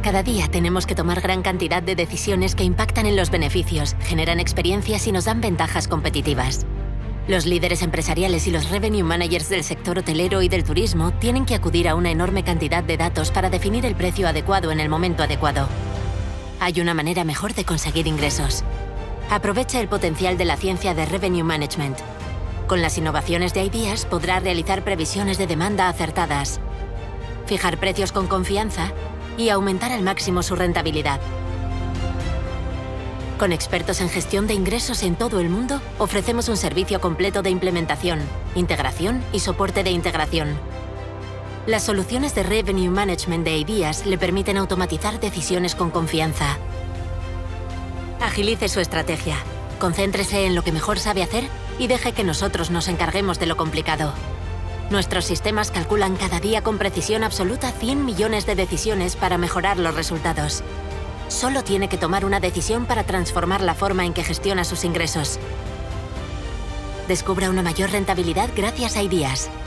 Cada día tenemos que tomar gran cantidad de decisiones que impactan en los beneficios, generan experiencias y nos dan ventajas competitivas. Los líderes empresariales y los revenue managers del sector hotelero y del turismo tienen que acudir a una enorme cantidad de datos para definir el precio adecuado en el momento adecuado. Hay una manera mejor de conseguir ingresos. Aprovecha el potencial de la ciencia de Revenue Management. Con las innovaciones de Ideas podrás realizar previsiones de demanda acertadas, fijar precios con confianza y aumentar al máximo su rentabilidad. Con expertos en gestión de ingresos en todo el mundo, ofrecemos un servicio completo de implementación, integración y soporte de integración. Las soluciones de Revenue Management de Ideas le permiten automatizar decisiones con confianza. Agilice su estrategia, concéntrese en lo que mejor sabe hacer y deje que nosotros nos encarguemos de lo complicado. Nuestros sistemas calculan cada día con precisión absoluta 100 millones de decisiones para mejorar los resultados. Solo tiene que tomar una decisión para transformar la forma en que gestiona sus ingresos. Descubra una mayor rentabilidad gracias a Ideas.